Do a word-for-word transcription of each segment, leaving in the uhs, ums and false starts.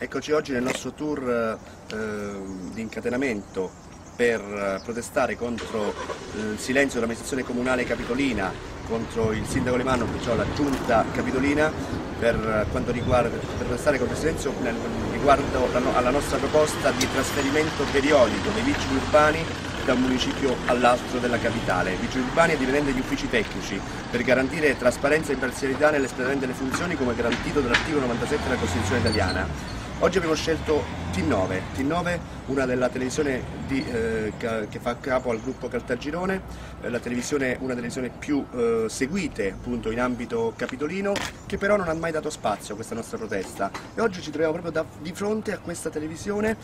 Eccoci oggi nel nostro tour eh, di incatenamento per protestare contro il silenzio dell'amministrazione comunale capitolina, contro il sindaco Alemanno, perciò la giunta capitolina, per quanto riguarda per protestare contro il silenzio nel, riguardo alla nostra proposta di trasferimento periodico dei vigili urbani da un municipio all'altro della capitale, vigili urbani e dipendenti degli uffici tecnici, per garantire trasparenza e imparzialità nell'espletamento delle funzioni come garantito dall'articolo novantasette della Costituzione italiana. Oggi abbiamo scelto T nove, T nove, una della televisione di, eh, che fa capo al gruppo Caltagirone, eh, la televisione, una delle televisioni più eh, seguite appunto in ambito capitolino, che però non ha mai dato spazio a questa nostra protesta. E oggi ci troviamo proprio da, di fronte a questa televisione,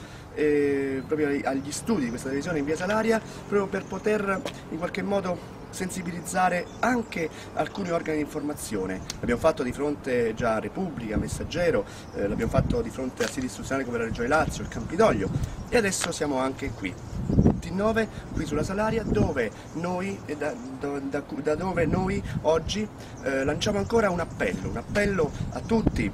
eh, proprio agli studi di questa televisione in via Salaria, proprio per poter in qualche modo sensibilizzare anche alcuni organi di informazione. L'abbiamo fatto di fronte già a Repubblica, Messaggero, eh, l'abbiamo fatto di fronte a siti istituzionali come la Regione Lazio, il Campidoglio, e adesso siamo anche qui. T nove, qui sulla Salaria, dove noi, da, da, da dove noi oggi eh, lanciamo ancora un appello, un appello a tutti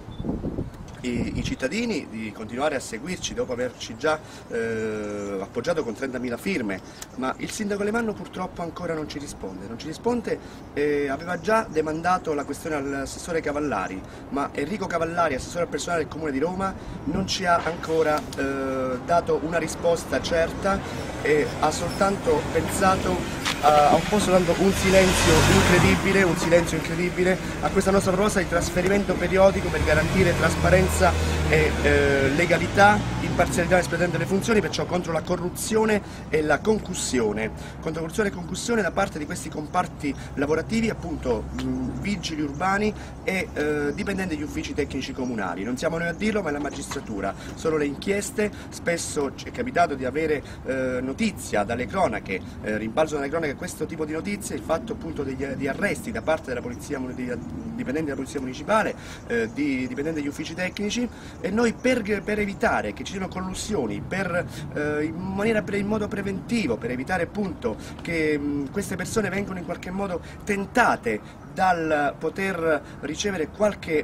I, i cittadini di continuare a seguirci dopo averci già eh, appoggiato con trentamila firme, ma il sindaco Alemanno purtroppo ancora non ci risponde, non ci risponde eh, aveva già demandato la questione all'assessore Cavallari, ma Enrico Cavallari, assessore al personale del Comune di Roma, non ci ha ancora eh, dato una risposta certa e ha soltanto pensato ha opposto dando un silenzio incredibile, un silenzio incredibile a questa nostra proposta di trasferimento periodico per garantire trasparenza e eh, legalità, imparzialità nell'espletamento delle funzioni, perciò contro la corruzione e la concussione, contro corruzione e concussione da parte di questi comparti lavorativi, appunto mh, vigili urbani e eh, dipendenti degli uffici tecnici comunali. Non siamo noi a dirlo, ma è la magistratura, sono le inchieste. Spesso ci è capitato di avere eh, notizia dalle cronache, eh, rimbalzo dalle cronache questo tipo di notizie, il fatto appunto degli, di arresti da parte della polizia, di dipendenti della polizia municipale, eh, di dipendenti degli uffici tecnici, e noi per, per evitare che ci siano collusioni, per, eh, in, maniera, in modo preventivo, per evitare appunto che mh, queste persone vengano in qualche modo tentate dal poter ricevere qualche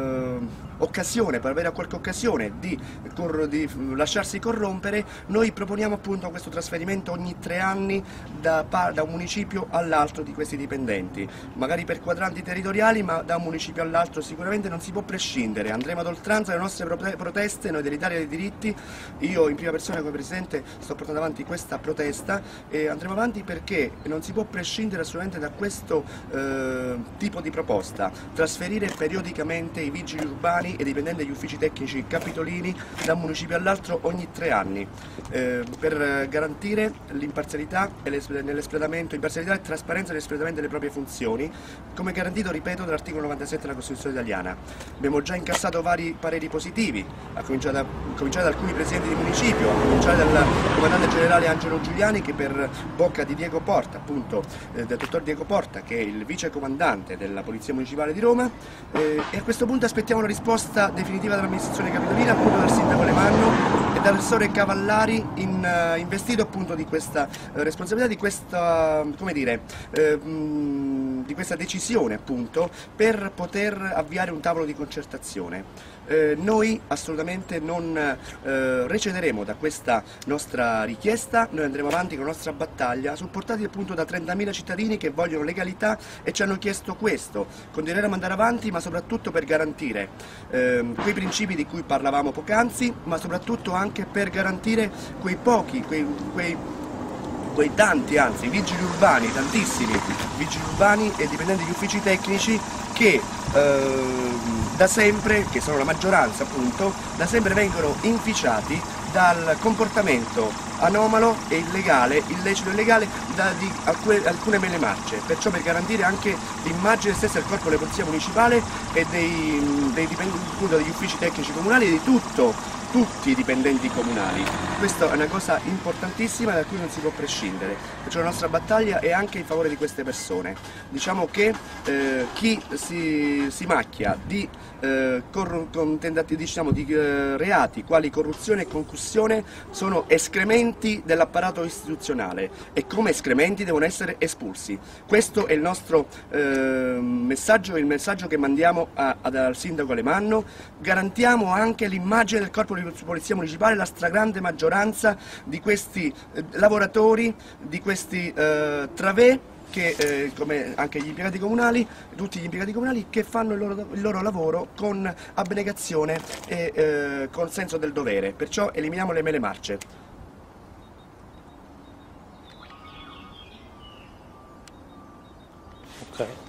eh, occasione, per avere qualche occasione di, di lasciarsi corrompere, noi proponiamo appunto questo trasferimento ogni tre anni da, da un municipio all'altro di questi dipendenti, magari per quadranti territoriali, ma da un municipio all'altro sicuramente non si può prescindere. Andremo ad oltranza le nostre proteste, noi dell'Italia dei diritti, io in prima persona come Presidente sto portando avanti questa protesta e andremo avanti perché non si può prescindere assolutamente da questo eh, tipo di proposta, trasferire periodicamente i vigili urbani e dipendenti degli uffici tecnici capitolini da un municipio all'altro ogni tre anni, eh, per garantire l'imparzialità nell'espletamento, imparzialità e trasparenza nell'espletamento delle proprie funzioni, come garantito, ripeto, dall'articolo novantasette della Costituzione italiana. Abbiamo già incassato vari pareri positivi, a cominciare da, a cominciare da alcuni presidenti di municipio, a cominciare dal comandante generale Angelo Giuliani, che per bocca di Diego Porta, appunto eh, del dottor Diego Porta, che è il vice comandante della Polizia Municipale di Roma, eh, e a questo punto aspettiamo la risposta definitiva dell'amministrazione capitolina, appunto dal sindaco Alemanno e dall'assessore Cavallari, in, uh, investito appunto di questa uh, responsabilità, di questa, come dire, uh, mh, di questa decisione appunto per poter avviare un tavolo di concertazione. Eh, noi assolutamente non eh, recederemo da questa nostra richiesta, noi andremo avanti con la nostra battaglia, supportati appunto da trentamila cittadini che vogliono legalità e ci hanno chiesto questo. Continueremo ad andare avanti, ma soprattutto per garantire eh, quei principi di cui parlavamo poc'anzi, ma soprattutto anche per garantire quei pochi, quei, quei quei tanti, anzi, vigili urbani, tantissimi vigili urbani e dipendenti degli uffici tecnici che eh, da sempre, che sono la maggioranza appunto, da sempre vengono inficiati dal comportamento anomalo e illegale, illecito e illegale da, di alcune, alcune mele marce, perciò per garantire anche l'immagine stessa del corpo della polizia municipale e dei, dei dipendenti degli uffici tecnici comunali e di tutto tutti i dipendenti comunali. Questa è una cosa importantissima da cui non si può prescindere, perciò la nostra battaglia è anche in favore di queste persone. Diciamo che eh, chi si, si macchia di, eh, con, diciamo, di eh, reati quali corruzione e concussione sono escrementi escrementi dell'apparato istituzionale e come escrementi devono essere espulsi. Questo è il nostro eh, messaggio, il messaggio che mandiamo a, ad, al sindaco Alemanno. Garantiamo anche l'immagine del corpo di polizia municipale, la stragrande maggioranza di questi eh, lavoratori, di questi eh, travè, che eh, come anche gli impiegati comunali, tutti gli impiegati comunali che fanno il loro, il loro lavoro con abnegazione e eh, con senso del dovere, perciò eliminiamo le mele marce. Okay.